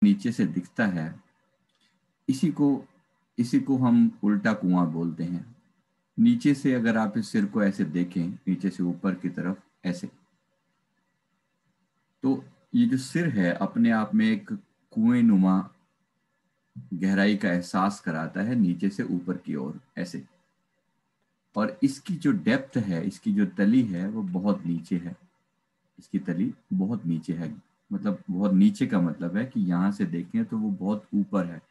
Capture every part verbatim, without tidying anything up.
नीचे से दिखता है, इसी को इसी को हम उल्टा कुआं बोलते हैं। नीचे से अगर आप इस सिर को ऐसे देखें, नीचे से ऊपर की तरफ ऐसे, तो ये जो सिर है अपने आप में एक कुएं नुमा गहराई का एहसास कराता है, नीचे से ऊपर की ओर ऐसे। और इसकी जो डेप्थ है, इसकी जो तली है वो बहुत नीचे है। इसकी तली बहुत नीचे है, मतलब बहुत नीचे का मतलब है कि यहां से देखें तो वो बहुत ऊपर है।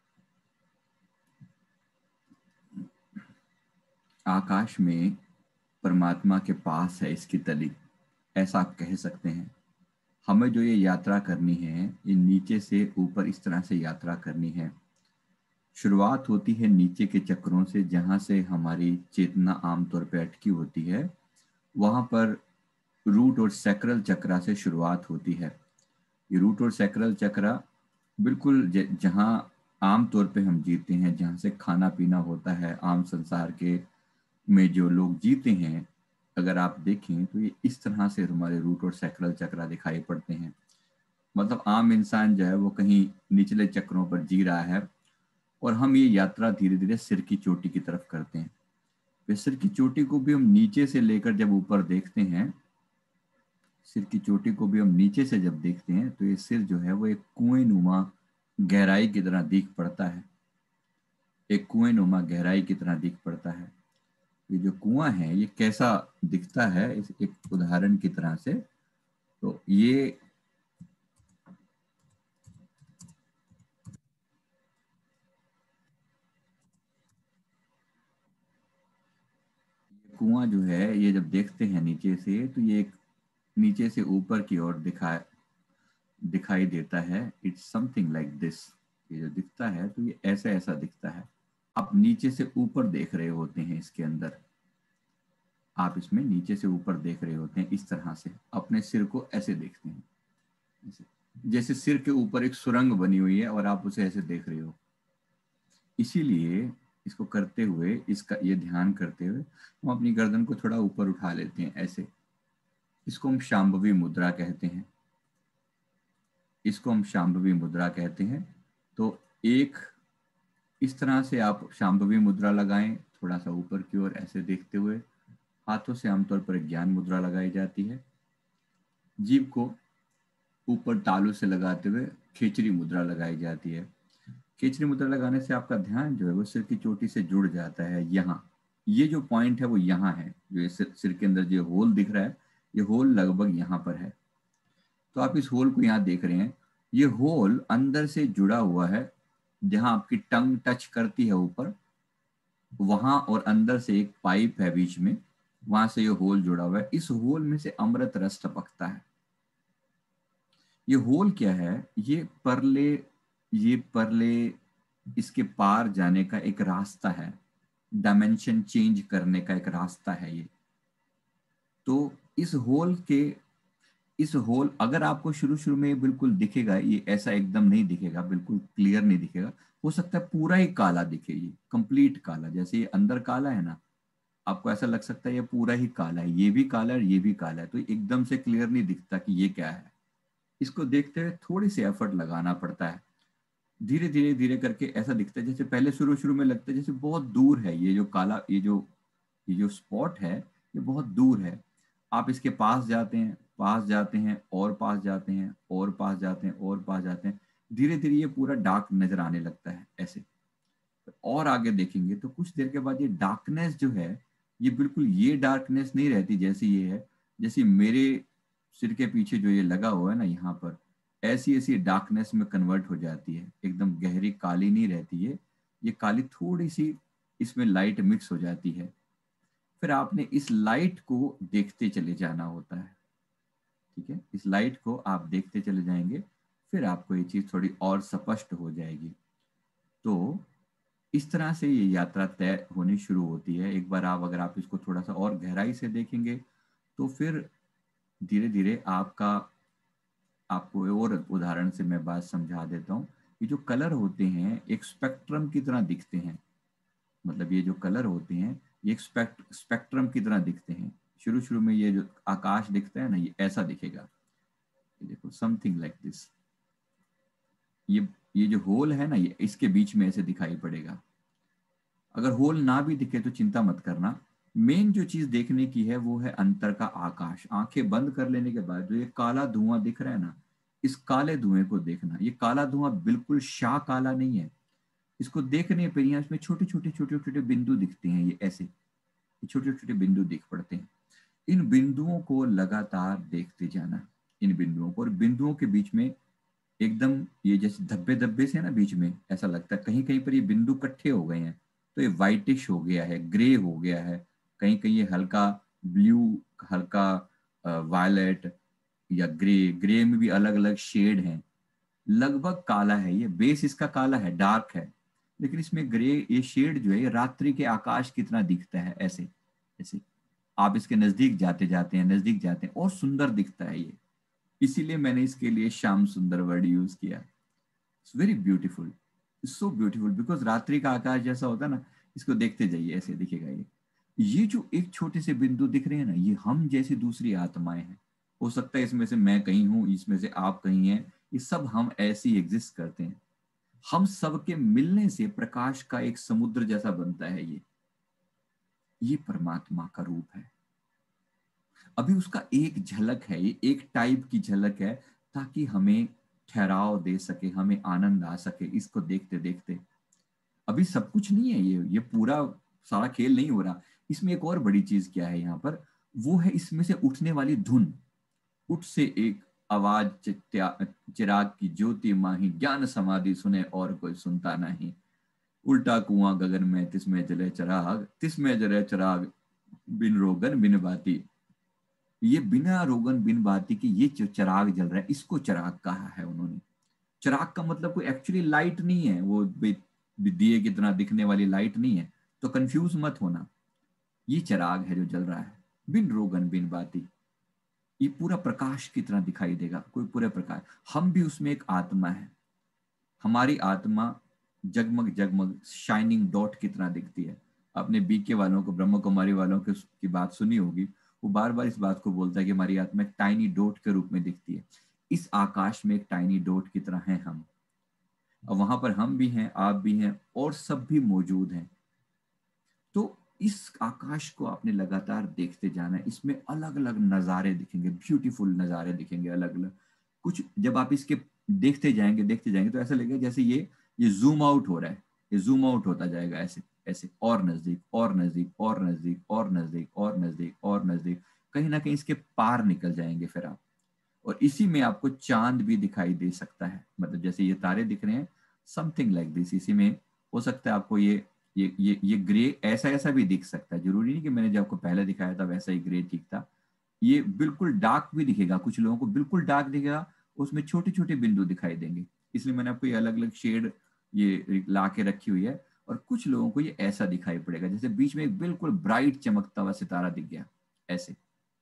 आकाश में परमात्मा के पास है इसकी तली, ऐसा आप कह सकते हैं। हमें जो ये यात्रा करनी है, ये नीचे से ऊपर इस तरह से यात्रा करनी है। शुरुआत होती है नीचे के चक्रों से, जहां से हमारी चेतना आमतौर पर अटकी होती है। वहां पर रूट और सैक्रल चक्रा से शुरुआत होती है। ये रूट और सैक्रल चक्रा बिल्कुल जहां आम तौर पे हम जीते हैं, जहां से खाना पीना होता है, आम संसार के में जो लोग जीते हैं, अगर आप देखें तो ये इस तरह से हमारे रूट और सैक्रल चक्रा दिखाई पड़ते हैं। मतलब आम इंसान जो है वो कहीं निचले चक्रों पर जी रहा है, और हम ये यात्रा धीरे धीरे सिर की चोटी की तरफ करते हैं। फिर सिर की चोटी को भी हम नीचे से लेकर जब ऊपर देखते हैं, सिर की चोटी को भी हम नीचे से जब देखते हैं, तो ये सिर जो है वो एक कुएं नुमा गहराई की तरह दिख पड़ता है। एक कुएं नुमा गहराई की तरह दिख पड़ता है। ये जो कुआं है ये कैसा दिखता है, इस एक उदाहरण की तरह से, तो ये कुआं जो है, ये जब देखते हैं नीचे से, तो ये एक नीचे से ऊपर की ओर दिखा दिखाई देता है। It's something like this. ये जो दिखता है तो ये ऐसा ऐसा दिखता है। आप नीचे से ऊपर देख रहे होते हैं इसके अंदर, आप इसमें नीचे से ऊपर देख रहे होते हैं इस तरह से, अपने सिर को ऐसे देखते हैं, ऐसे। जैसे सिर के ऊपर एक सुरंग बनी हुई है और आप उसे ऐसे देख रहे हो। इसीलिए इसको करते हुए, इसका ये ध्यान करते हुए, हम अपनी गर्दन को थोड़ा ऊपर उठा लेते हैं ऐसे। इसको हम शांभवी मुद्रा कहते हैं। इसको हम शांभवी मुद्रा कहते हैं। तो एक इस तरह से आप शांभवी मुद्रा लगाएं, थोड़ा सा ऊपर की ओर ऐसे देखते हुए। हाथों से आमतौर पर ज्ञान मुद्रा लगाई जाती है। जीभ को ऊपर तालू से लगाते हुए खेचरी मुद्रा लगाई जाती है। खेचरी मुद्रा लगाने से आपका ध्यान जो है वो सिर की चोटी से जुड़ जाता है। यहाँ ये जो पॉइंट है वो यहाँ है, जो सिर, सिर के अंदर जो होल दिख रहा है, ये होल लगभग यहाँ पर है। तो आप इस होल को यहाँ देख रहे हैं। ये होल अंदर से जुड़ा हुआ है, जहां आपकी टंग टच करती है ऊपर, वहां और अंदर से एक पाइप है बीच में, वहां से ये होल जुड़ा हुआ है। इस होल में से अमृत रस टपकता है। ये होल क्या है? ये परले ये परले इसके पार जाने का एक रास्ता है, डायमेंशन चेंज करने का एक रास्ता है ये। तो इस होल के इस होल अगर आपको शुरू शुरू में बिल्कुल दिखेगा, ये ऐसा एकदम नहीं दिखेगा, बिल्कुल क्लियर नहीं दिखेगा। हो सकता है पूरा ही काला दिखे, ये कंप्लीट काला, जैसे ये अंदर काला है ना, आपको ऐसा लग सकता है ये पूरा ही काला है, ये भी काला है, ये भी काला है। तो एकदम से क्लियर नहीं दिखता कि ये क्या है। इसको देखते हुए थोड़ी सी एफर्ट लगाना पड़ता है। धीरे धीरे धीरे करके ऐसा दिखता है, जैसे पहले शुरू शुरू में लगता है जैसे बहुत दूर है ये जो काला, ये जो ये जो स्पॉट है, ये बहुत दूर है। आप इसके पास जाते हैं, पास जाते हैं, और पास जाते हैं, और पास जाते हैं, और पास जाते हैं। धीरे धीरे ये पूरा डार्क नजर आने लगता है ऐसे। और आगे देखेंगे तो कुछ देर के बाद ये डार्कनेस जो है, ये बिल्कुल ये डार्कनेस नहीं रहती जैसी ये है। जैसे मेरे सिर के पीछे जो ये लगा हुआ है ना यहाँ पर, ऐसी ऐसी डार्कनेस में कन्वर्ट हो जाती है। एकदम गहरी काली नहीं रहती है, ये काली थोड़ी सी इसमें लाइट मिक्स हो जाती है। फिर आपने इस लाइट को देखते चले जाना होता है। ठीक है, इस लाइट को आप देखते चले जाएंगे, फिर आपको ये चीज थोड़ी और स्पष्ट हो जाएगी। तो इस तरह से ये यात्रा तय होनी शुरू होती है। एक बार आप अगर आप इसको थोड़ा सा और गहराई से देखेंगे, तो फिर धीरे धीरे आपका आपको और उदाहरण से मैं बात समझा देता हूँ। ये जो कलर होते हैं एक स्पेक्ट्रम की तरह दिखते हैं। मतलब ये जो कलर होते हैं ये एक स्पेक्ट स्पेक्ट्रम की तरह दिखते हैं। शुरू शुरू में ये जो आकाश दिखता है ना, ये ऐसा दिखेगा। ये देखो, समथिंग लाइक दिस। ये ये जो होल है ना, ये इसके बीच में ऐसे दिखाई पड़ेगा। अगर होल ना भी दिखे तो चिंता मत करना, मेन जो चीज देखने की है वो है अंतर का आकाश। आंखें बंद कर लेने के बाद जो ये काला धुआं दिख रहा है ना, इस काले धुएं को देखना। ये काला धुआं बिल्कुल शाह काला नहीं है। इसको देखने पर यहाँ इसमें छोटे छोटे छोटे छोटे बिंदु दिखते हैं, ये ऐसे छोटे छोटे बिंदु दिख पड़ते हैं। इन बिंदुओं को लगातार देखते जाना, इन बिंदुओं को। और बिंदुओं के बीच में एकदम ये जैसे धब्बे धब्बे से ना बीच में ऐसा लगता है, कहीं कहीं पर ये बिंदु इकट्ठे हो गए हैं तो ये वाइटिश हो गया है, ग्रे हो गया है, कहीं कहीं ये हल्का ब्लू, हल्का वायलेट या ग्रे, ग्रे में भी अलग अलग शेड हैं। लगभग काला है ये, बेस इसका काला है, डार्क है, लेकिन इसमें ग्रे ये शेड जो है ये रात्रि के आकाश की तरह दिखता है। ऐसे ऐसे आप इसके नजदीक जाते जाते हैं, नजदीक जाते हैं और सुंदर दिखता है ये। इसीलिए मैंने इसके लिए श्याम सुंदर वर्ड यूज किया। It's very beautiful, it's so beautiful, because रात्रि का आकाश जैसा होता है ना, इसको देखते जाइए, ऐसे दिखेगा ये। ये जो एक छोटे से बिंदु दिख रहे हैं ना, ये हम जैसी दूसरी आत्माएं हैं। हो सकता है इसमें से मैं कहीं हूं, इसमें से आप कहीं हैं, ये सब हम ऐसे ही एग्जिस्ट करते हैं। हम सब के मिलने से प्रकाश का एक समुद्र जैसा बनता है ये ये परमात्मा का रूप है। अभी उसका एक झलक है, ये एक टाइप की झलक है, ताकि हमें ठहराव दे सके, हमें आनंद आ सके इसको देखते देखते। अभी सब कुछ नहीं है, ये ये पूरा सारा खेल नहीं हो रहा। इसमें एक और बड़ी चीज क्या है यहाँ पर, वो है इसमें से उठने वाली धुन। उठ से एक आवाज, चिराग की ज्योति माही, ज्ञान समाधि सुने और कोई सुनता नहीं। उल्टा कुआं गगन में, तिसमें जले चिराग, तिसमें जले चिराग, बिन रोगन बिन बाती। ये बिना रोगन बिन बाती की ये जो चिराग जल रहा है, इसको चिराग कहा है उन्होंने। चिराग का मतलब कोई एक्चुअली लाइट नहीं है, वो दिए की तरह दिखने वाली लाइट नहीं है, तो कंफ्यूज मत होना। ये चिराग है जो जल रहा है, बिन रोगन बिन बाती। ये पूरा प्रकाश की तरह दिखाई देगा, कोई पूरे प्रकाश। हम भी उसमें एक आत्मा है, हमारी आत्मा जगमग जगमग शाइनिंग डॉट की तरह दिखती है। आपने बीके वालों को, ब्रह्म कुमारी वालों की, की बात सुनी होगी, वो बार बार इस बात को बोलता है कि हमारी आत्मा एक टाइनी डॉट के रूप में दिखती है। इस आकाश में एक टाइनी डॉट की तरह हैं हम, और वहां पर हम भी हैं, आप भी हैं, और सब भी मौजूद हैं। तो इस आकाश को आपने लगातार देखते जाना है। इसमें अलग अलग नज़ारे दिखेंगे, ब्यूटीफुल नज़ारे दिखेंगे अलग अलग। कुछ जब आप इसके देखते जाएंगे देखते जाएंगे तो ऐसा लगेगा जैसे ये ये जूम आउट हो रहा है, ये जूम आउट होता जाएगा ऐसे ऐसे, और नजदीक और नजदीक और नजदीक और नजदीक और नजदीक और नजदीक, कहीं ना कहीं इसके पार निकल जाएंगे फिर आप। और इसी में आपको चांद भी दिखाई दे सकता है, मतलब जैसे ये तारे दिख रहे हैं, समथिंग लाइक दिस। इसी में हो सकता है आपको ये ये ये ये ग्रे ऐसा ऐसा भी दिख सकता है। जरूरी नहीं कि मैंने जो आपको पहले दिखाया था वैसा ही ग्रे ठीक था। ये बिल्कुल डार्क भी दिखेगा, कुछ लोगों को बिल्कुल डार्क दिखेगा, उसमें छोटे छोटे बिंदु दिखाई देंगे। इसलिए मैंने आपको ये अलग अलग शेड ये ला के रखी हुई है। और कुछ लोगों को ये ऐसा दिखाई पड़ेगा जैसे बीच में एक बिल्कुल ब्राइट चमकता हुआ सितारा दिख गया ऐसे।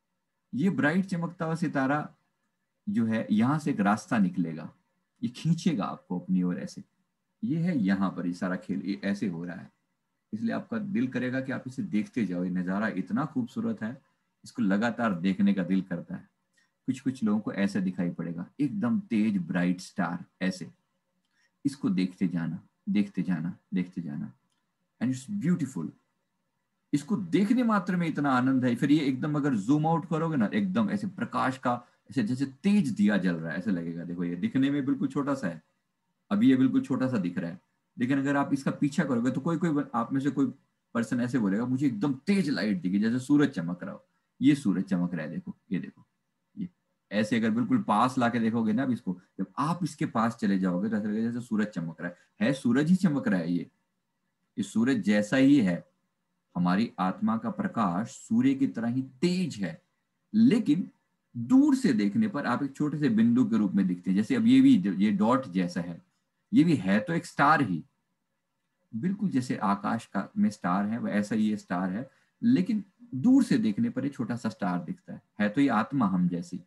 ये ब्राइट चमकता हुआ सितारा जो है, यहाँ से एक रास्ता निकलेगा, ये खींचेगा आपको अपनी ओर ऐसे। ये है यहाँ पर ये सारा खेल, ये ऐसे हो रहा है। इसलिए आपका दिल करेगा कि आप इसे देखते जाओ, ये नज़ारा इतना खूबसूरत है, इसको लगातार देखने का दिल करता है। कुछ कुछ लोगों को ऐसे दिखाई पड़ेगा, एकदम तेज ब्राइट स्टार ऐसे। इसको देखते जाना देखते जाना देखते जाना, एंड इट्स ब्यूटीफुल। इसको देखने मात्र में इतना आनंद है। फिर ये एकदम अगर जूम आउट करोगे ना, एकदम ऐसे प्रकाश का ऐसे जैसे तेज दिया जल रहा है ऐसे लगेगा। देखो ये दिखने में बिल्कुल छोटा सा है, अभी ये बिल्कुल छोटा सा दिख रहा है, लेकिन अगर आप इसका पीछा करोगे तो कोई कोई आप में से कोई पर्सन ऐसे बोलेगा मुझे एकदम तेज लाइट दिखी, जैसे सूरज चमक रहा हो। ये सूरज चमक रहा है, देखो ये देखो ये ऐसे। अगर बिल्कुल पास लाके देखोगे ना, अब इसको जब आप इसके पास चले जाओगे तो ऐसा लगेगा जैसे सूरज चमक रहा है है सूरज ही चमक रहा है। ये ये सूरज जैसा ही है। हमारी आत्मा का प्रकाश सूर्य की तरह ही तेज है, लेकिन दूर से देखने पर आप एक छोटे से बिंदु के रूप में दिखते हैं। जैसे अब ये भी ये डॉट जैसा है, ये भी है तो एक स्टार ही, बिल्कुल जैसे आकाश का में स्टार है वैसा ही ये स्टार है, लेकिन दूर से देखने पर ये छोटा सा स्टार दिखता है है तो ये आत्मा हम जैसी।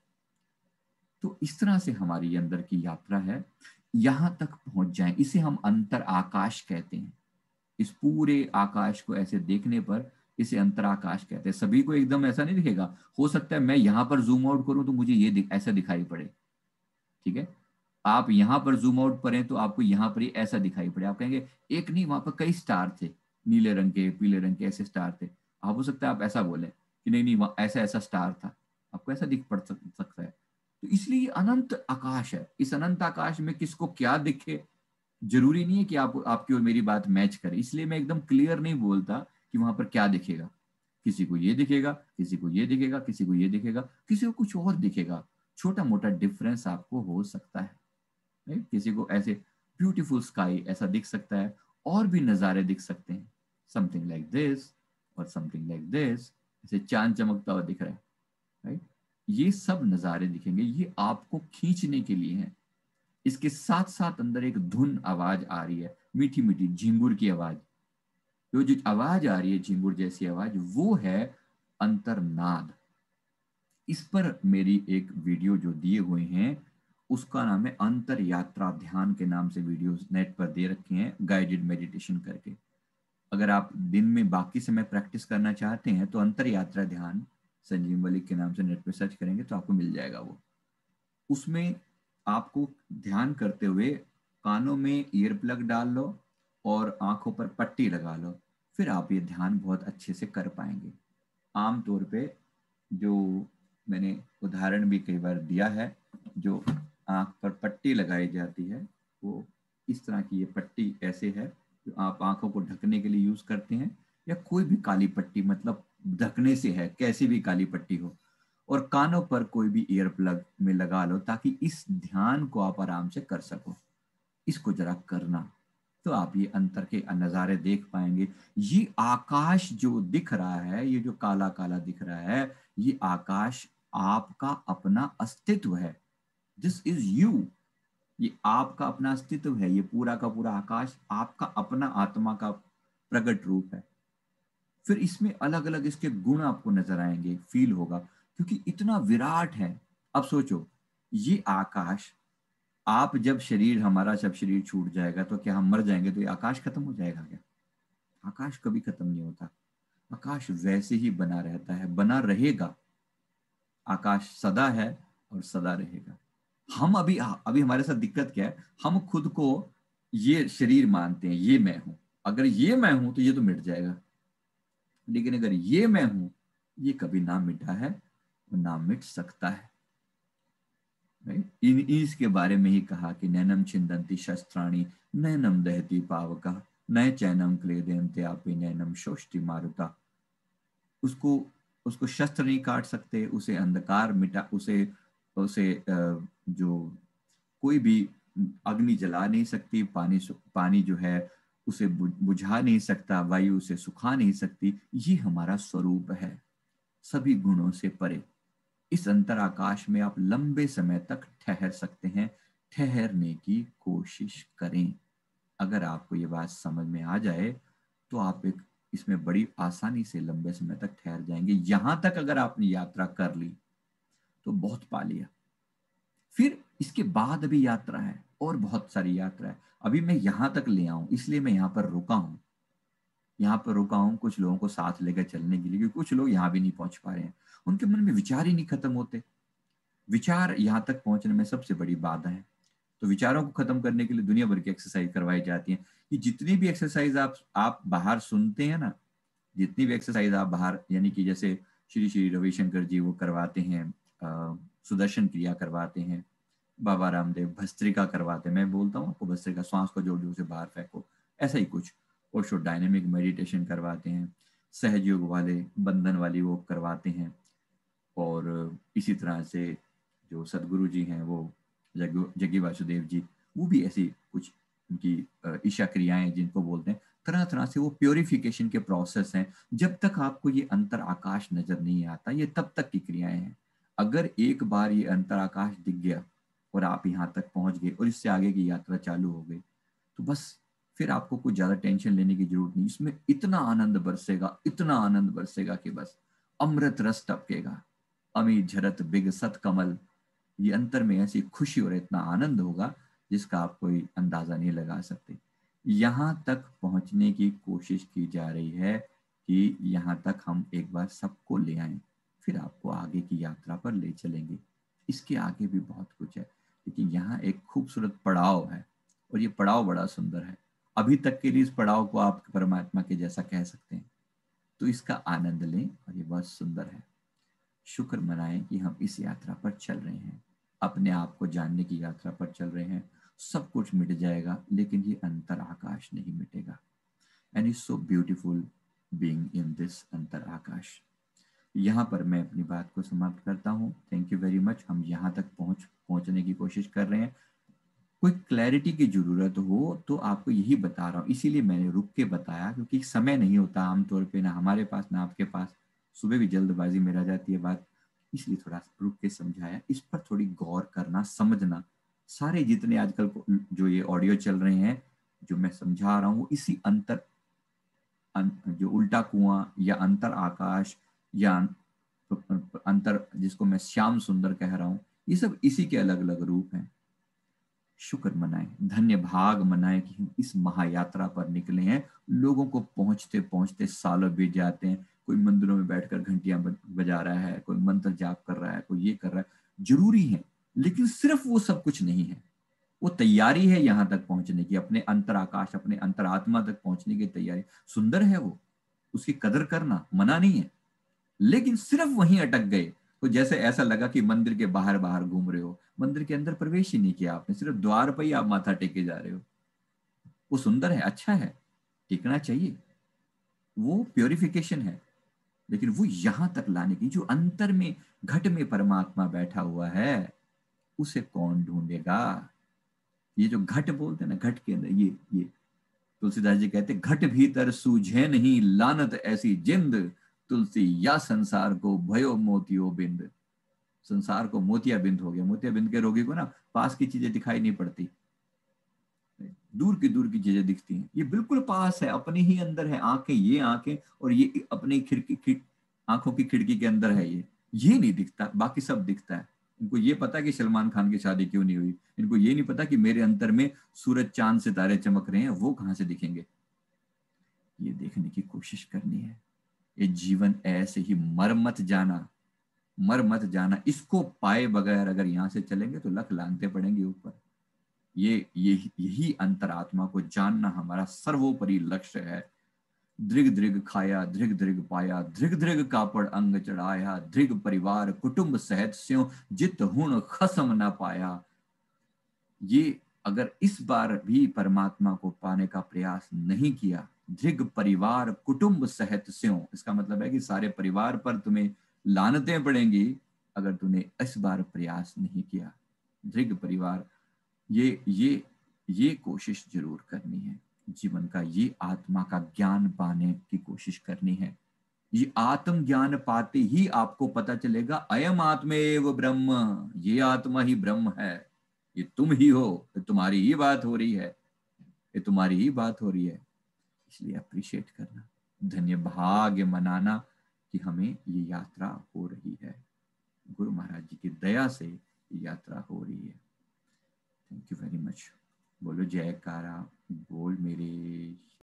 तो इस तरह से हमारी अंदर की यात्रा है, यहां तक पहुंच जाए, इसे हम अंतर आकाश कहते हैं। इस पूरे आकाश को ऐसे देखने पर इसे अंतराकाश कहते हैं। सभी को एकदम ऐसा नहीं दिखेगा, हो सकता है मैं यहां पर जूम आउट करूं तो मुझे ये दिख, ऐसा दिखाई पड़े, ठीक है। आप यहाँ पर जूम आउट करें तो आपको यहाँ पर ही ऐसा दिखाई पड़े, आप कहेंगे एक नहीं, वहां पर कई स्टार थे, नीले रंग के पीले रंग के ऐसे स्टार थे। आप हो सकता है आप ऐसा बोले कि नहीं नहीं वहाँ ऐसा ऐसा स्टार था, आपको ऐसा दिख पड़ सक- सकता है। तो इसलिए ये अनंत आकाश है, इस अनंत आकाश में किसको क्या दिखे जरूरी नहीं है कि आप आपकी और मेरी बात मैच करे, इसलिए मैं एकदम क्लियर नहीं बोलता कि वहां पर क्या दिखेगा। किसी को ये दिखेगा, किसी को ये दिखेगा, किसी को ये दिखेगा, किसी को कुछ और दिखेगा, छोटा मोटा डिफरेंस आपको हो सकता है। राइट? किसी को ऐसे ब्यूटीफुल स्काई ऐसा दिख सकता है, और भी नज़ारे दिख सकते हैं, समथिंग लाइक दिस और समथिंग लाइक दिस, ऐसे चांद चमकता हुआ दिख रहा है। राइट? ये सब नज़ारे दिखेंगे, ये आपको खींचने के लिए हैं। इसके साथ साथ अंदर एक धुन आवाज आ रही है, मीठी मीठी झिंगुर की आवाज। जो जो आवाज आ रही है झिंगुर जैसी आवाज, वो है अंतर्नाद। इस पर मेरी एक वीडियो जो दिए हुए हैं उसका नाम है अंतर यात्रा ध्यान के नाम से, वीडियोस नेट पर दे रखे हैं गाइडेड मेडिटेशन करके। अगर आप दिन में बाकी समय प्रैक्टिस करना चाहते हैं तो अंतर यात्रा ध्यान संजीव मलिक के नाम से नेट पर सर्च करेंगे तो आपको मिल जाएगा वो। उसमें आपको ध्यान करते हुए कानों में ईयर प्लग डाल लो और आंखों पर पट्टी लगा लो, फिर आप ये ध्यान बहुत अच्छे से कर पाएंगे। आमतौर पे जो मैंने उदाहरण भी कई बार दिया है, जो आंख पर पट्टी लगाई जाती है वो इस तरह की, ये पट्टी ऐसे है जो आप आंखों को ढकने के लिए यूज करते हैं, या कोई भी काली पट्टी, मतलब ढकने से है, कैसी भी काली पट्टी हो, और कानों पर कोई भी ईयर प्लग में लगा लो ताकि इस ध्यान को आप आराम से कर सको। इसको जरा करना तो आप ये अंतर के नजारे देख पाएंगे। ये आकाश जो दिख रहा है, ये जो काला काला दिख रहा है, ये आकाश आपका अपना अस्तित्व है। This is you. ये आपका अपना अस्तित्व है, ये पूरा का पूरा आकाश आपका अपना आत्मा का प्रकट रूप है। फिर इसमें अलग अलग इसके गुण आपको नजर आएंगे, फील होगा, क्योंकि इतना विराट है। अब सोचो, ये आकाश, आप जब शरीर, हमारा जब शरीर छूट जाएगा तो क्या हम मर जाएंगे तो ये आकाश खत्म हो जाएगा क्या? आकाश कभी खत्म नहीं होता, आकाश वैसे ही बना रहता है, बना रहेगा। आकाश सदा है और सदा रहेगा। हम अभी अभी हमारे साथ दिक्कत क्या है, हम खुद को ये शरीर मानते हैं, ये मैं हूं। अगर ये मैं हूं तो ये तो मिट जाएगा, लेकिन अगर ये मैं हूं, ये कभी ना मिटा है और ना मिट सकता है। इन इसके बारे में ही कहा कि नैनम छिंदंती शस्त्राणी, नैनम दहती पावका, नय चैनम क्लेदयन्ते आपे नैनम शोष्टि मारुता। उसको उसको शस्त्र नहीं काट सकते, उसे अंधकार मिटा, उसे उसे जो कोई भी अग्नि जला नहीं सकती, पानी पानी जो है उसे बुझा नहीं सकता, वायु उसे सुखा नहीं सकती। ये हमारा स्वरूप है, सभी गुणों से परे। इस अंतर आकाश में आप लंबे समय तक ठहर सकते हैं, ठहरने की कोशिश करें। अगर आपको ये बात समझ में आ जाए तो आप एक इसमें बड़ी आसानी से लंबे समय तक ठहर जाएंगे। यहां तक अगर आपने यात्रा कर ली तो बहुत पा लिया। फिर इसके बाद अभी यात्रा है, और बहुत सारी यात्रा है। अभी मैं यहां तक ले आऊं इसलिए मैं यहां पर रुका हूं, यहाँ पर रुका हूं कुछ लोगों को साथ लेकर चलने के लिए, क्योंकि कुछ लोग यहाँ भी नहीं पहुंच पा रहे हैं, उनके मन में विचार ही नहीं खत्म होते। विचार यहाँ तक पहुंचने में सबसे बड़ी बाधा है। तो विचारों को खत्म करने के लिए दुनिया भर की एक्सरसाइज करवाई जाती है। कि जितनी भी एक्सरसाइज आप आप बाहर सुनते हैं ना, जितनी भी एक्सरसाइज आप बाहर, यानी कि जैसे श्री श्री रविशंकर जी वो करवाते हैं, अ, सुदर्शन क्रिया करवाते हैं, बाबा रामदेव भस्त्रिका करवाते हैं, मैं बोलता हूँ आपको भस्त्रिका, श्वास को जोर जोर से बाहर फेंको, ऐसा ही कुछ। ओशो डायनेमिक मेडिटेशन करवाते हैं, सहयोग वाले बंधन वाली वो करवाते हैं। और इसी तरह से जो सदगुरु जी हैं वो जग जग्गी वासुदेव जी, वो भी ऐसी कुछ उनकी ईशा क्रियाएं जिनको बोलते हैं, तरह तरह से वो प्योरिफिकेशन के प्रोसेस हैं। जब तक आपको ये अंतर आकाश नजर नहीं आता, ये तब तक की क्रियाएं हैं। अगर एक बार ये अंतर आकाश दिख गया और आप यहाँ तक पहुंच गए और इससे आगे की यात्रा चालू हो गई, तो बस फिर आपको कुछ ज्यादा टेंशन लेने की जरूरत नहीं। इसमें इतना आनंद बरसेगा, इतना आनंद बरसेगा कि बस अमृत रस टपकेगा। अमी झरत बिग सत कमल, ये अंतर में ऐसी खुशी और इतना आनंद होगा जिसका आप कोई अंदाजा नहीं लगा सकते। यहाँ तक पहुंचने की कोशिश की जा रही है कि यहाँ तक हम एक बार सबको ले आए, फिर आपको आगे की यात्रा पर ले चलेंगे। इसके आगे भी बहुत कुछ है। लेकिन यहाँ एक खूबसूरत पड़ाव है और ये पड़ाव बड़ा सुंदर है। अभी तक के लिए इस पड़ाव को आप परमात्मा के जैसा कह सकते हैं, तो इसका आनंद लें और ये बहुत सुंदर है। शुक्र मनाएं कि हम इस यात्रा पर चल रहे हैं, अपने आप को जानने की यात्रा पर चल रहे हैं। सब कुछ मिट जाएगा लेकिन ये अंतर आकाश नहीं मिटेगा। And is so beautiful being in this अंतर आकाश। यहाँ पर मैं अपनी बात को समाप्त करता हूँ। Thank you very much. हम यहाँ तक पहुँच पहुँचने की कोशिश कर रहे हैं। कोई क्लैरिटी की जरूरत हो तो आपको यही बता रहा हूँ, इसीलिए मैंने रुक के बताया, क्योंकि समय नहीं होता आमतौर पे, ना हमारे पास ना आपके पास। सुबह भी जल्दबाजी में रह जाती है बात, इसलिए थोड़ा रुक के समझाया। इस पर थोड़ी गौर करना, समझना। सारे जितने आजकल को जो ये ऑडियो चल रहे हैं, जो मैं समझा रहा हूँ, इसी अंतर अं, जो उल्टा कुआं या अंतर आकाश या अंतर, जिसको मैं श्याम सुंदर कह रहा हूँ, ये सब इसी के अलग अलग रूप हैं। शुक्र मनाएं, धन्य भाग मनाएं कि हम इस महायात्रा पर निकले हैं। लोगों को पहुंचते पहुंचते सालों बीत जाते हैं। कोई मंदिरों में बैठकर घंटियां बजा रहा है, कोई मंत्र जाप कर रहा है, कोई ये कर रहा है। जरूरी है, लेकिन सिर्फ वो सब कुछ नहीं है। वो तैयारी है यहाँ तक पहुंचने की, अपने अंतर आकाश, अपने अंतरात्मा तक पहुंचने की तैयारी। सुंदर है वो, उसकी कदर करना मना नहीं है, लेकिन सिर्फ वहीं अटक गए तो जैसे ऐसा लगा कि मंदिर के बाहर बाहर घूम रहे हो, मंदिर के अंदर प्रवेश ही नहीं किया आपने, सिर्फ द्वार पर ही आप माथा टेके जा रहे हो। वो सुंदर है, अच्छा है, टिकना चाहिए, वो प्योरिफिकेशन है, लेकिन वो यहां तक लाने की, जो अंतर में घट में परमात्मा बैठा हुआ है, उसे कौन ढूंढेगा। ये जो घट बोलते हैं ना, घट के अंदर ये ये तुलसीदास जी कहते, घट भीतर सूझे नहीं लानत ऐसी जिंद, तुलसी या संसार को भयो मोतियो बिंद। संसार को मोतिया बिंद हो गया। मोतिया बिंद के रोगी को ना पास की चीजें दिखाई नहीं पड़ती, दूर की दूर की चीजें दिखती हैं। ये बिल्कुल पास है, अपने ही अंदर है। आंखें, ये आंखें और ये अपनी खिड़की खिड़, आंखों की खिड़की के अंदर है। ये ये नहीं दिखता, बाकी सब दिखता है। इनको ये पता कि सलमान खान की शादी क्यों नहीं हुई, इनको ये नहीं पता कि मेरे अंतर में सूरज चांद सितारे चमक रहे हैं, वो कहां से दिखेंगे। ये देखने की कोशिश करनी है। ये जीवन ऐसे ही मर मत जाना, मर मत जाना। इसको पाए बगैर अगर यहां से चलेंगे तो लख लांघते पड़ेंगे ऊपर। ये ये यही अंतरात्मा को जानना हमारा सर्वोपरि लक्ष्य है। दृग दृग खाया दृग दृग पाया, दृग दृग कापड़ अंग चढ़ाया, दृग परिवार कुटुंब सहित स्यों, जित हुण खसम न पाया। ये अगर इस बार भी परमात्मा को पाने का प्रयास नहीं किया, दृग परिवार कुटुंब सहित स्यों, इसका मतलब है कि सारे परिवार पर तुम्हें लानतें पड़ेंगी अगर तूने इस बार प्रयास नहीं किया। दृग परिवार, ये ये ये कोशिश जरूर करनी है। जीवन का ये आत्मा का ज्ञान पाने की कोशिश करनी है। ये आत्म ज्ञान पाते ही आपको पता चलेगा, अयम आत्मेव ब्रह्म, ये आत्मा ही ब्रह्म है, ये तुम ही हो, ये तुम्हारी ही बात हो रही है, ये तुम्हारी ही बात हो रही है। इसलिए अप्रिशिएट करना, धन्य भाग्य मनाना कि हमें ये यात्रा हो रही है। गुरु महाराज जी की दया से ये यात्रा हो रही है। Thank you very much. बोलो जयकारा, बोल मेरे